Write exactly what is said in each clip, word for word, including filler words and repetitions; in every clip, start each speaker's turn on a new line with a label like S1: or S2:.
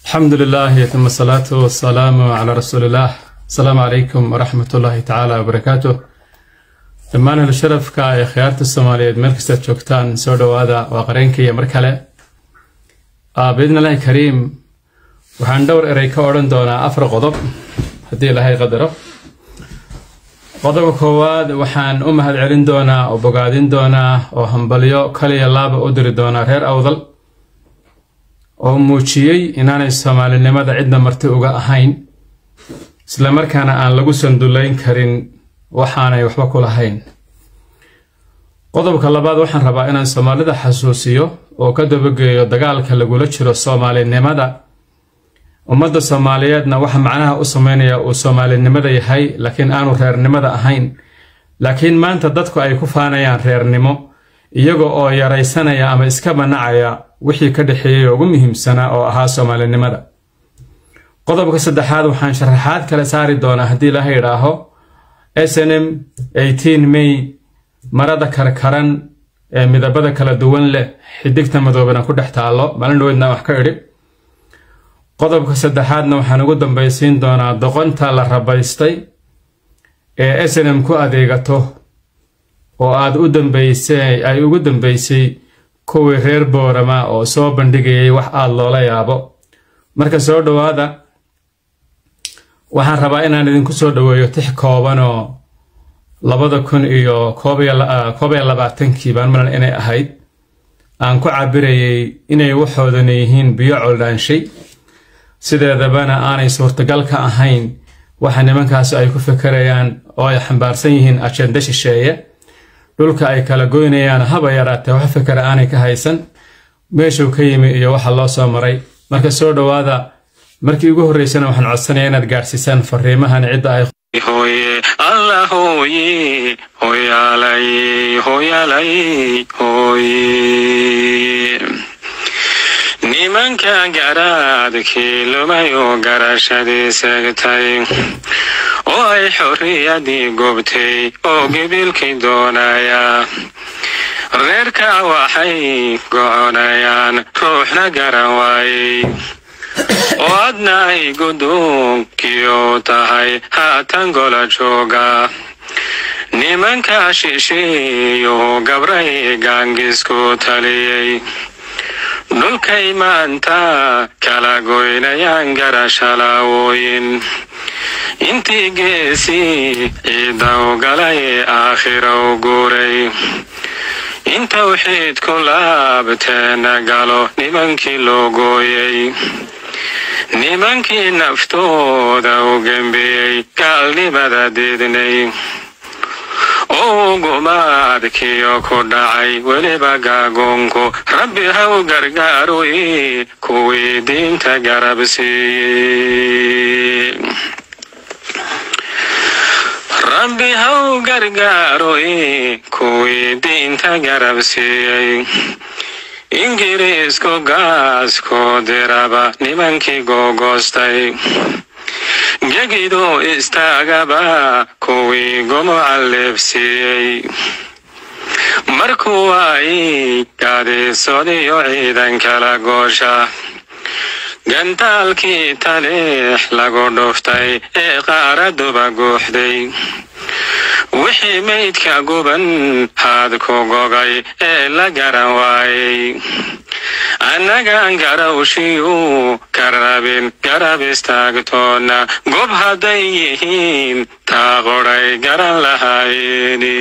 S1: الحمد لله يتم الصلاة والسلام على رسول الله. السلام عليكم ورحمة الله تعالى وبركاته. دمان الشرف كا خيارة الصومالية مركز جوكتان سودو هذا وقرينك يا مركلة. آه بإذن الله كريم وحندور إريكا أورن دونا أفرق غضب هدي لهاي غدره. غضب كواد وحان أمها العلن دونا وبقادين دونا وهمبليو كلي الله بأدري دونا غير أوضل. oo muujiyay inaanay Soomaalinimada cidna marti uga ahayn isla markaana aan lagu sanduleyn karin waxaanay waxba ku lahayn. qodobka labaad waxaan rabaa inaan Soomaalida xasuusiyo oo ka dabageeyo dagaalka lagula jiro Soomaalinimada. ummadda Soomaaliyeedna waxa macnaha u sameynaya oo Soomaalinimada yahay laakiin aanu reernimada ahayn. laakiin maanta dadku ay ku faanayaan reernimo iyaga oo yaraysanaya ama iska banacaya wixii ka dhaxeeyay ugu muhiimsana oo ahaa Soomaalinimada. qodobka saddexaad waxaan sharaxaad kala saari doonaa hadii la yiraahdo S N M eighteen May marada karkaran ee midabada kala duwan leh xidigta madoobana ku dhex taalo maalin weedna wax ka iri. qodobka saddexaadna waxaan ugu dambaysiin doonaa doqonta la rabaystay ee S N M ku adeegato oo aad u dambaysay ay ugu dambaysay kuwii reer Boorama oo soo bandhigayay wax aad loola yaabo. marka soo dhawaada waxaan rabaa inaan idinku soo dhaweeyo tix kooban oo labada kun iyo koob iyo labaatan-kii baan malan inay ahayd aan ku cabirayay inay waxoodan yihiin biyo coldaanshay sideedabana aanay suurtagal ka ahayn waxa nimankaas ay ku fikirayaan oo ay xambaarsan yihiin ajenda shisheeye dhulka ay kala goynayaan haba yaraatee wax fikir aanay ka haysan meeshuu ka yimi iyo waxa loo soo maray. marka soo dhawaada markii ugu horeysana waxaan codsanayaa inaad gaarsiisaan fariimahan cidda ay
S2: hooye allah hooye hooyalay hooyalay hooye nimanka garaadkii lumayo garashadii seegtay oo ay xorriyadii gobtay oo gebilkii doonaya reerka waxay go'onayaan ruuxna garan waayey oo adna ay guduunkiyo tahay haatan gola jooga nimanka shisheeyo gabray gaangisku taliyey dhulkay maanta kala goynayaan garashalaawooyin intii geesii ciidda u galay aakhira u guuray inta wixid ku laabteena galo nimankii loo gooyey nimankii naftooda u gembiyey gaalnimada diidnay oo gumaadkiyo ku dhacay weliba gaagoonku rabbi ha u gargaaro kuwii diinta garabsiiyey rabbi ha u gargaaro kuwii diinta garabsiiyey ingiriisku gaasko diraba nimankii googoostay gegido istaagaba kuwii gumuca leebsiiyey markuu ay gaadiisodiyo ciidan kala goosha gantaalkii taleex lagu dhuftay ee qaaraduba guuxday wixii maydka guban haad ku gogay ee la garan waayey annagaan garawshiyu ka rabin garab istaagtoonna gob hadday yihiin taa qoray garan lahayni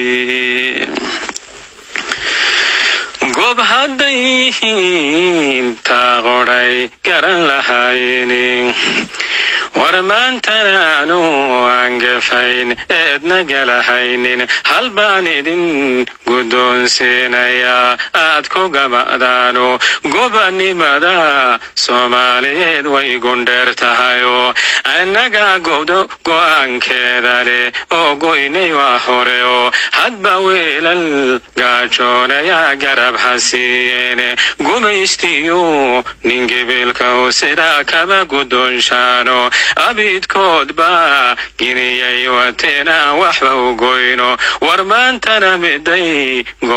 S2: gob hadday yihiin taa qoray garan lahayni war maantana anu aan gafayn eedna galahaynin hal baan idin guddoonsiinayaa aad ku gaba'daano gobanimada Soomaaliyeed way gundheer tahayoo annagaa gobdo go'aankeeda leh oo goynay waa hore oo hadba weelal gaajoonayaa garab hasiiyeen gumaystiyo nin gebilka oo sidaa kaba guddoonshaano abidkood baa giniyay wateena waxba u goyno war maantana miday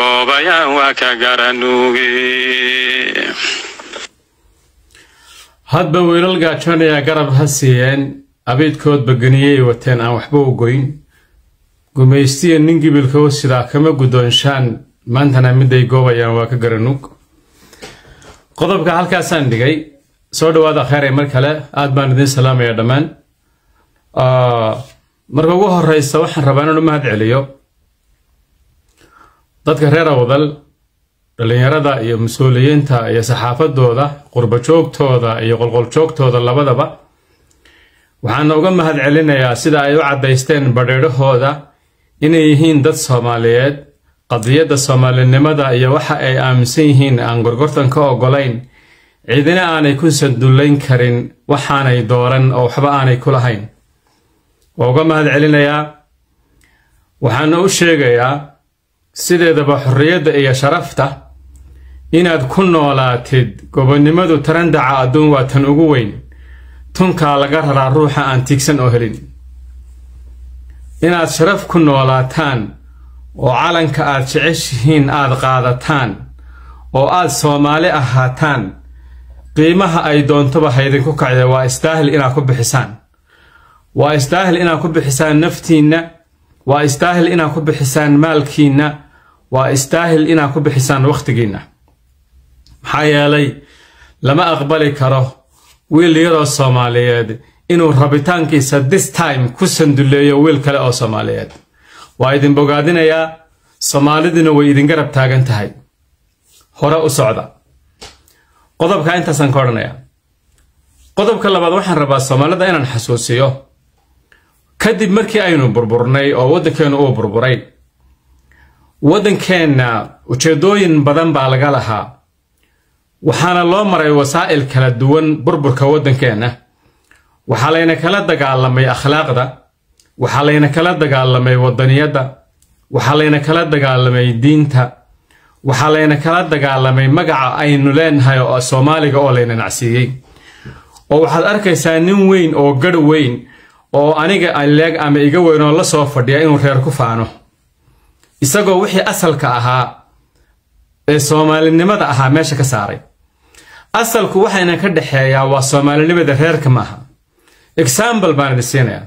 S2: goobayaan waa ka garanuugi.
S1: hadba wiilal gaajoonaya garab ha siiyeen abeedkood baganiyay wateen aan waxba u goyn gumaystiya nin gibilka sidaa kama gudoonshaan maantana miday goobayaan waa ka garanug qodobka halkaasaan dhigay soo dhawaada khayr mar kale aad baan idin salaamaya dhamaan marka ugu horeysa waxaan rabaa inaan u mahad celiyo dadka reer Awdal dhalinyarada iyo mas'uuliyiinta iyo saxaafadooda qurba joogtooda iyo qolqol joogtooda labadaba waxaan uga mahad celinayaa sida ay u cadeysteen badheedhahooda inay yihiin dad Soomaaliyeed qadiyada Soomaalinimada iyo waxa ay aaminsan yihiin aan gorgortan ka ogolayn ciidina aanay ku sanduleyn karin waxaanay dooran oo waxba aanay ku lahayn waa uga mahad celinayaa waxaan u sheegayaa sideedaba xorriyadda iyo sharafta inaad ku noolaatid gobonimadu tarandaca adduun waa tan ugu weyn tunka laga raraa ruuxa aan tigsan oo helin inaad sharaf ku noolaataan oo calanka aad jeceshihiin aad qaadataan oo aad Soomaali ahaataan qiimaha ay doontoba haydin ku kacday waa istaahil inaad ku bixisaan waa istaahil inaad ku bixisaan naftiina waa istaahil inaad ku bixisaan maalkiina waa istaahil inaad ku bixisaan waqtigiina maxaa yeelay lama aqbali karo wiil yaroo Soomaaliyeed inuu rabitaankiisa this time ku sanduleeyo wiil kale oo Soomaaliyeed waa idin bogaadinayaa Soomaaliduna way idin garab taagan tahay hore u socda qodobka intaasan ka oranayaa qodobka labaad waxaan rabaa Soomaalida inaan xasuusiyo kadib markii aynu burburnay oo wadankeenu uu burburay wadankeena ujeedooyin badan baa laga lahaa waxaana loo maray wasaa'il kala duwan burburka wadankeena waxa layna kala dagaalamay akhlaaqda waxa layna kala dagaalamay wadaniyada waxa layna kala dagaalamay diinta waxa layna kala dagaalamay magaca aynu leenahay oo Soomaaliga oo layna nacsiiyay oo waxaad arkaysaa nin weyn oo gadh weyn oo aniga aleeg ama iga weyn oo la soo fadhiya inuu reer ku faano isagoo wixii asalka ahaa ee Soomaalinimada ahaa meesha ka saaray asalku waxayna ka dhaxeeyaa waa Soomaalinimada reerka maaha example baan idin siinayaa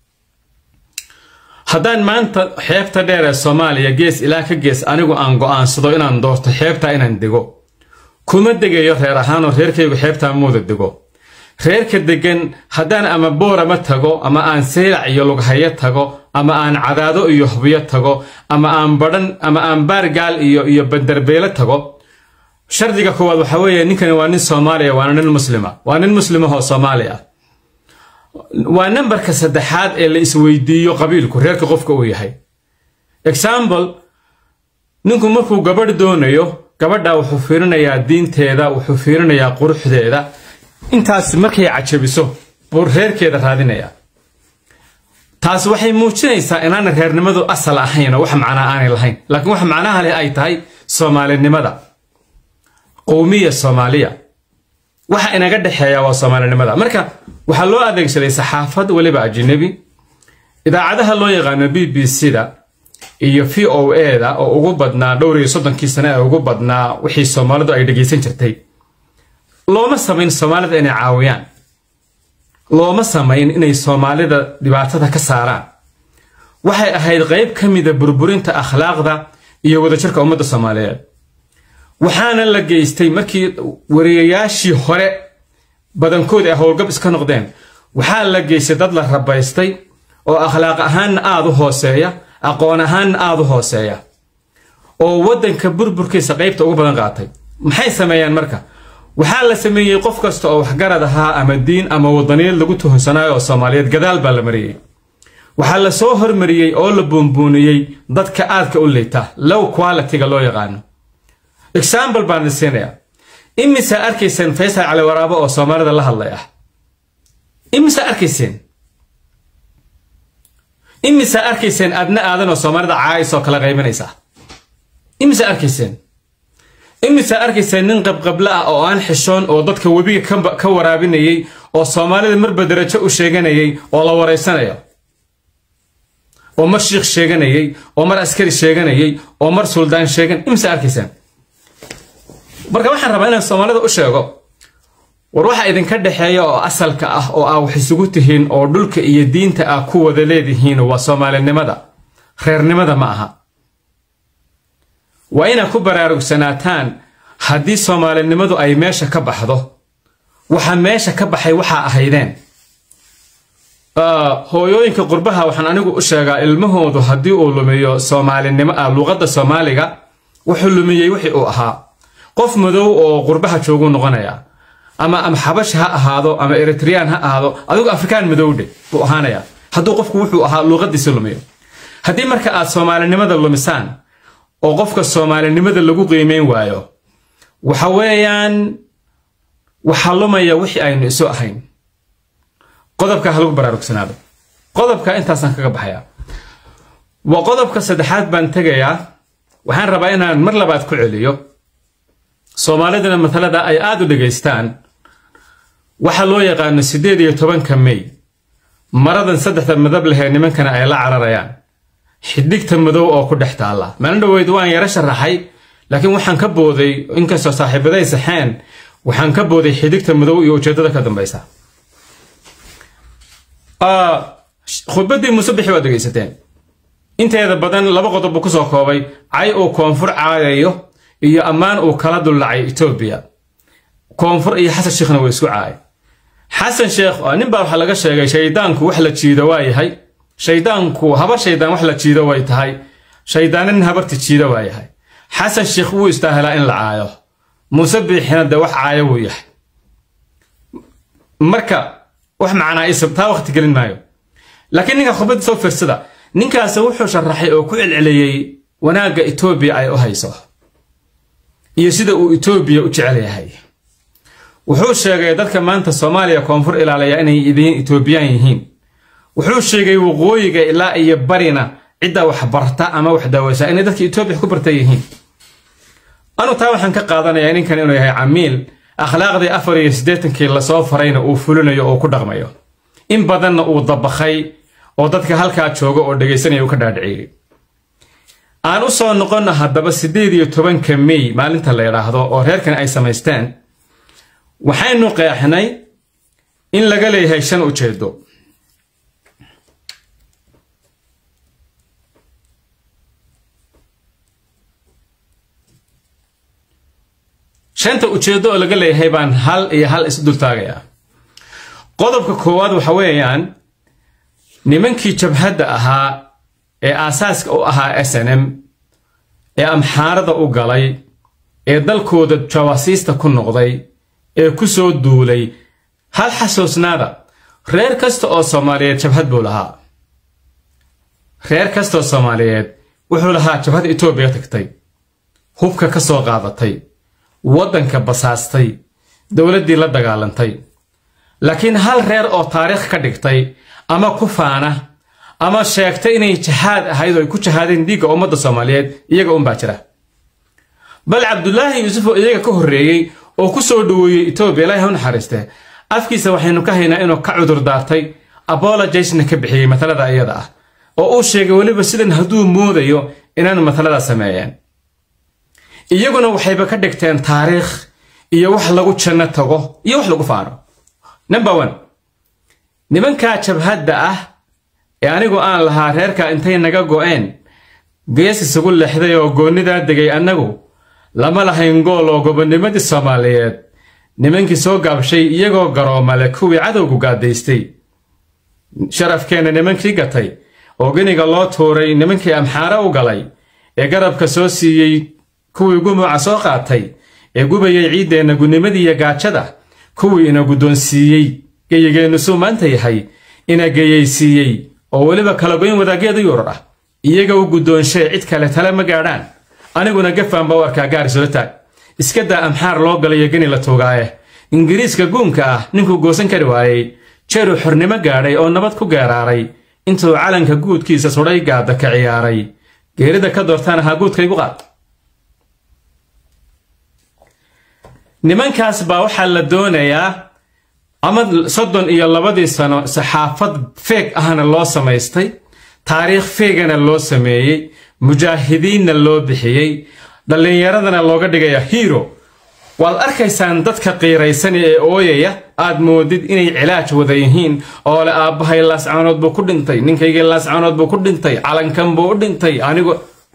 S1: haddaan maanta xeebta dheer ee Soomaaliya gees ilaa ka gees anigu aan go'aansado inaan doorto xeebta inaan dego kuma degayo reer ahaan oo reerkaygu xeebta mooda dego reerka degan haddaan ama boorama tago ama aan Seylac iyo Lughaye tago ama aan Cadaado iyo Hubiyo tago ama aan Badhan ama aan Baargaal iyo iyo Bandarbeele tago shardiga koowaad waxa weeye ninkan waa nin Soomaaliya waa nin muslima waa nin muslima oo Soomaaliya waa numberka saddexaad ee la isweydiiyo qabiilku reerka qofka uu yahay example ninku markuu gabadh doonayo gabadha wuxuu fiirinayaa diinteeda wuxuu fiirinayaa quruxdeeda intaas markay cajabiso buu reerkeeda raadinaya taas waxay muujinaysaa inaan reernimadu asal ahayn wax macna aan lahayn laakiin wax macnaha leh ay tahay Soomaalinimada qowmiya Soomaaliya waxa inaga dhaxeeya waa Soomaalinimada marka waxa loo adeegsaday saxaafad waliba ajnabi idaacadaha loo yaqaan B B C-da iyo V O A-da oo ugu badnaa dhowr iyo soddon sano ee ugu badnaa wixii Soomaalidu ay dhageysan jirtay looma sameyn Soomaalida inay caawiyaan looma sameyn inay Soomaalida dhibaatada ka saaraan waxay ahayd qayb kamid ah burburinta akhlaaqda iyo wadajirka ummadda Soomaaliyeed waxaana la geystay markii wariyayaashii hore badankood ay howlgab iska noqdeen waxaa la geystay dad la rabaystay oo akhlaaq ahaan aad u hooseeya aqoon ahaan aad u hooseeya oo wadanka burburkiisa qaybta ugu badan qaatay maxay sameeyaan marka waxaa la sameeyay qof kasta oo wax garad ahaa ama diin ama wadaniyad lagu tuhunsanaayo oo Soomaaliyeed gadaal baa la mariyay waxa la soo hormariyay oo la buunbuuniyay dadka aadka u leeyta low quality-ga loo yaqaan example baan siinaya imisa arkaysan Faysal Cali Waraabo oo Soomaalida la hadlay ah imisa arkaysan imisa arkaysan adna aadan oo Soomaalida caayis oo kala qaybanaysa imisa arkaysan imisa arkaysan nin qabqabla ah oo aan xishoon oo dadka wabiga ka waraabinayay oo Soomaalida marba darajo u sheeganayay oo la wareysanayo oo mar sheekh sheeganayay oo mar askari sheeganayay oo mar suldaan sheegan imisa arkaysan marka waxaan rabaa inaan Soomaalida u sheego وروح إذن كده حياة أصل كأه أو حسقتهن أو دلك يدين تأكو ذلذهن وصومال النمذا خير نمذا معها وإن كبر سنتان هدي صومال النمذا أي ماشى كبحضه وحماشى كبحي وحا أهيدين آه هو يوينك قربها وحن أنيقو أشيغا المهودو هدي أولوميو صومال النمذا لغة صوماليغا وحلوميو وحي أوها قف مدو أو قربها تشوغو نغنيا أما أم حبش ها هذا أما إريتريان ها هذا أدوك أفريكان مدودي وهانيا هدو قفك وحو ها لغة دي سلوميو هدي مركا الصومال النمذا اللومسان أو قفك الصومال النمذا اللي قيمين وايو وحويان وحلوميا وحي أين إسوء هين قضبك هلوك براروك سنابه قضبك انت سنكك بحيا وقضبك سدحات بانتقيا وحان رباينا مرلبات كعليو صوماليدنا مثلا دا أي آدو دقيستان وحلو يقان سيديد يتوبان كمي مرضا سدحة المذاب لها نمان كان أي لا عراريان حديك تمدو أو كدحت الله ما عنده ويدوان يرش الرحي لكن وحان كبو ذي إنكسو صاحب ذي سحان وحان كبو ذي حديك تمدو يوجد ذاك دنبايسا آه خطبتي مسبحي ودقيستين انت هذا بدن لبا قطب كسو كوبي عاي او كونفور عايو iyo amaan oo kala dulacay Ethiopia koonfur iyo Xasan Sheekhna way isku caay Xasan Sheekh oo nin baa waxa laga sheegay shaydaanku wax la jiido waa yahay shaydaanku habar shaydaan wax la jiido way tahay shaydaanin habarti jiido waa yahay Xasan Sheekh wuu istaahalaa in la caayo musabbixina da wax caayo wuu yahay marka wax macna ay sabtaa waqti gelin maayo laakiin ninka khubad soo fiirsada ninkaas wuxuu sharaxay oo ku cilciliyay wanaaga Ethiopia ay u hayso iyo sida uu Ethiopia u jecel yahay wuxuu sheegay dadka maanta Soomaaliya koonfur ilaalaya inay idin Ethiopian yihiin wuxuu sheegay waqooyiga ilaa iyo barina cida wax barta ama wax daawaysa inay dadka Ethiopia ku bartay yihiin anu taa waxaan ka qaadanayaa ninkan inuu yahay camiil akhlaaqdii afar iyo siddeetan kii la soo farayna uu fulinayo oo ku dhaqmayo in badanna uu dabaqay oo dadka halka jooga oo dhageysanaya uu ka dhaadhiciyay aan u soo noqono haddaba sideed iyo toban ka May maalinta la yiraahdo oo reerkan ay sameysteen waxaynu qeexnay in laga leeyahay shan ujeedo shanta ujeedo oo laga leeyahay baan hal iyo hal is dul taagaya qodobka koowaad waxa weeyaan nimankii jabhadda ahaa ee asaaska u ahaa S N M ee amxaarada u galay ee dalkooda jawaasiista ku noqday ee ku soo duulay hal xasuusnaada reer kasta oo Soomaaliyeed jabhad buu lahaa reer kasta oo Soomaaliyeed wuxuu lahaa jabhad Ethiopia tagtay hubka ka soo qaadatay wadanka basaastay dawladdii la dagaalantay laakiin hal reer oo taariikh ka dhigtay ama ku faana ama sheegtay inay jihaad ahayd oo ay ku jihaadeen dhiigga ummadda Soomaaliyeed iyaga un baa jira bal Cabdullaahi Yuusuf oo iyaga ka horeeyay oo ku soo dhaweeyay Ethiopia Ilaahay ha naxariistee afkiisa waxaynu ka haynaa inuu ka cudur daartay apologize-na ka bixiyay matalada iyada ah oo uu sheegay waliba sidan haduu moodayo inaan matalada sameeyeen iyaguna waxayba ka dhigteen taariikh iyo wax lagu janno tago iyo wax lagu faaro number one nimanka jabhadda ah ee anigu aan lahaa reerka intay naga go'een gees isugu leexday oo goonida degay anagu lama lahayn gool oo gobonnimadii Soomaaliyeed nimankii soo gaabshay iyagoo garoomale kuwii cadowgu gaadaystay sharafkeena nimankii gatay oo giniga loo tuuray nimankii amxaara u galay ee garabka soo siiyay kuwii gumuca soo qaatay ee gubayay ciideena gunimadii iyo gaajada kuwii ina gudoonsiiyay geeyageenu soo maanta yahay ina geeyaysiiyay oo waliba kala goyn wadaageeda yurur ah iyaga u gudoonshay cid kale tala ma gaadhaan aniguna gafaan baa warka gaar soo taag iska daa amxaar loo galay gani la toogaaye ingiriiska guunka ah ninku goosan kari waayay jeeru xornimo gaadhay oo nabad ku geeraaray intuu calanka guudkiisa suray gaada ka ciyaaray geerida ka doortaan ha guudkaygu qaad nimankaas baa waxa la doonayaa ama soddon iyo labadii sano saxaafad feeg ahna loo samaystay taariikh feegana loo sameeyay mujaahidiinna loo bixiyay dhalinyaradana looga dhigaya hero waad arkaysaan dadka qiiraysan ee ooyaya aad moodid inay cilaaj wada yihiin oo la aabahay laascaanood buu ku dhintay ninkayga laascaanood buu ku dhintay calankan buu u dhintay anigu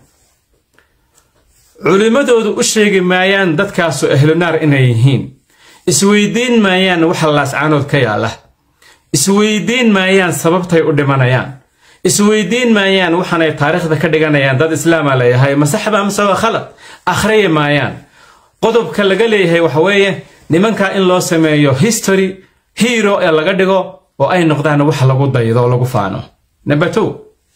S1: culimadoodu u sheegi maayaan dadkaas ahlu naar inay yihiin isweydiin maayaan waxa laascaanood ka yaala isweydiin maayaan sababtay u dhimanayaan isweydiin maayaan waxaanay taariikhda ka dhiganayaan dad islaam ah leeyahay masaxba ama sawa khalad akhriye maayaan qodobka laga leeyahay waxa weeye nimanka in loo sameeyo history hero ee laga dhigo oo ay noqdaan wax lagu daydo oo lagu faano number two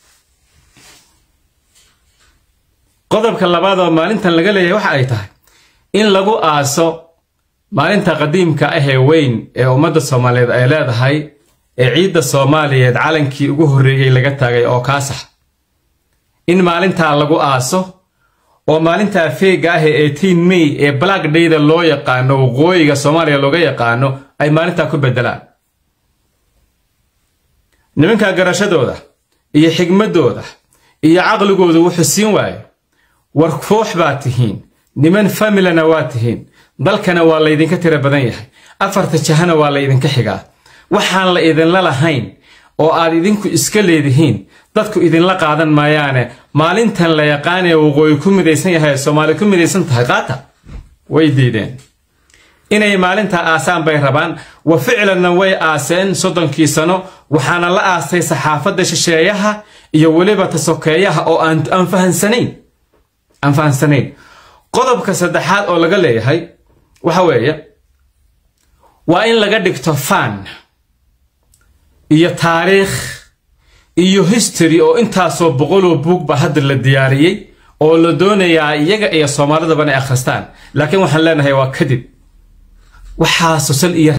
S1: qodobka labaad oo maalintan laga leeyahay waxa ay tahay in lagu aaso maalinta qadiimka ah ee weyn ee ummadda Soomaaliyeed ay leedahay ee ciidda Soomaaliyeed calankii ugu horeeyay laga taagay oo kaasax in maalinta lagu aaso oo maalinta feega ah ee eighteen May ee Black Day-da loo yaqaano waqooyiga Soomaaliya looga yaqaano ay maalinta ku bedelaan nimanka garashadooda iyo xigmadooda iyo aqligooda wuxuu siin waayay war koox baa tihiin niman familana waa tihiin dalkana waa la idinka tira badan yahay afarta jahana waa la idinka xigaa waxaan la idin la lahayn oo aad idinku iska leedihiin dadku idin la qaadan maayaane maalintan la yaqaanay waqooyi ku midaysan yahay Soomaali ku midaysan tahay qaata way diideen inay maalinta aasaan bay rabaan wa ficlan way aaseen soddonkii sano waxaana la aasay saxaafadda shisheeyaha iyo waliba tasokeeyaha oo aan aan fahansanayn aan fahansanayn qodobka saddexaad oo laga leeyahay waxa weeye waa in laga dhigto fan iyo taariikh iyo history oo intaasoo boqol oo buug ba hadda la diyaariyay oo la doonayaa iyaga iyo Soomaalida bana akhristaan laakiin waxaan leenahay waa kadib waxa soo iyo